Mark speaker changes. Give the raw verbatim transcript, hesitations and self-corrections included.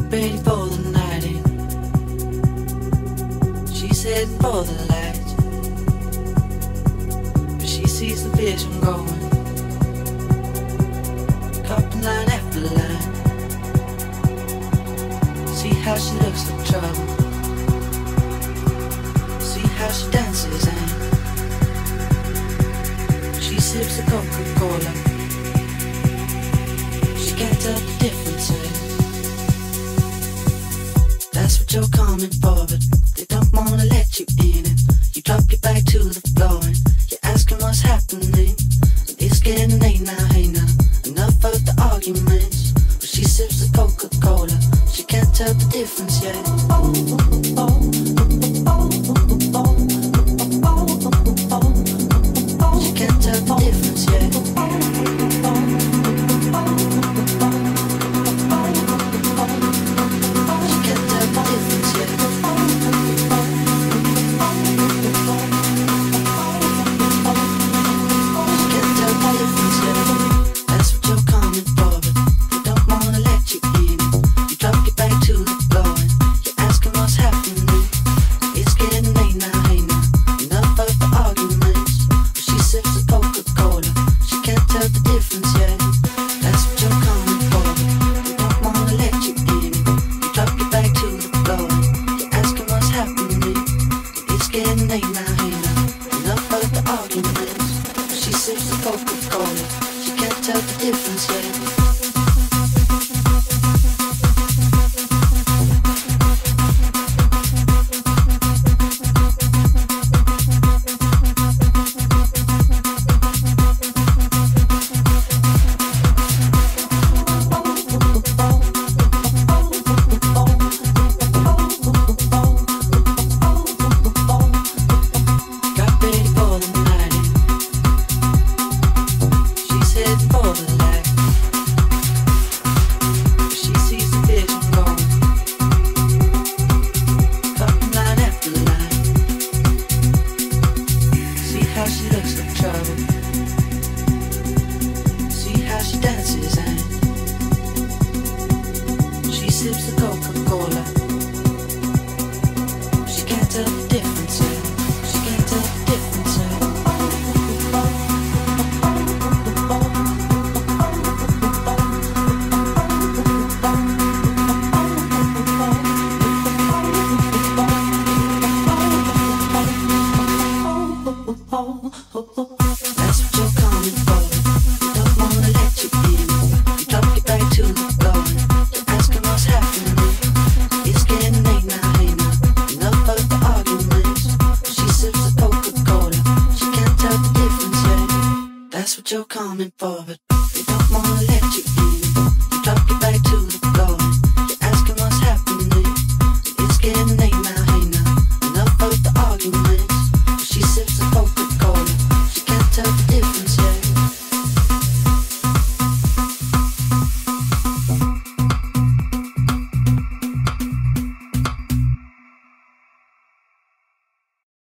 Speaker 1: ready for the night in. She's heading for the light, but she sees the vision going, cupping line after line. See how she looks like trouble, see how she dances and she sips the Coca-Cola. She can't tell the difference, eh? That's what you're coming for, but they don't wanna let you in it. You drop your back to the floor and you're asking what's happening. It's getting late now, hey now, enough of the arguments. But she sips the Coca-Cola, she can't tell the difference yet. She can't tell the difference yet. Oh, oh, oh.